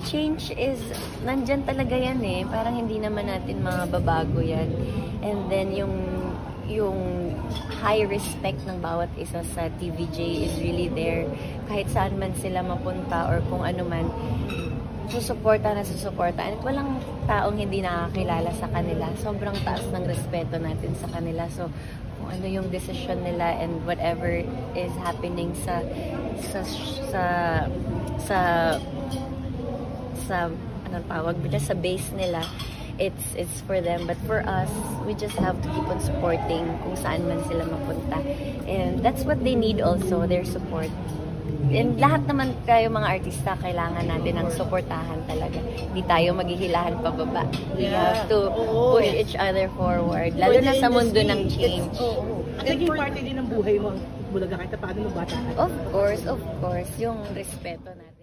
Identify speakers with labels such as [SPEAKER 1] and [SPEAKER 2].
[SPEAKER 1] change is, nandyan talaga yan eh. Parang hindi naman natin mababago yan. And then yung high respect ng bawat isa sa TVJ is really there. Kahit saan man sila mapunta or kung ano man, susuporta. At walang taong hindi nakakilala sa kanila. Sobrang taas ng respeto natin sa kanila. So, kung ano yung decision nila and whatever is happening sa anong tawag ba sa base nila, it's for them, but for us we just have to keep on supporting kung saan man sila mapunta, and that's what they need also, their support. And lahat naman tayo mga artista, kailangan natin ng suportahan talaga. Hindi tayo maghihilahan pababa. We have to push each other forward, lalo na sa mundo ng change.
[SPEAKER 2] At naging parte din ng buhay mo, Bulaga, kahit paano nung bata ka.
[SPEAKER 1] Of course, yung respeto natin.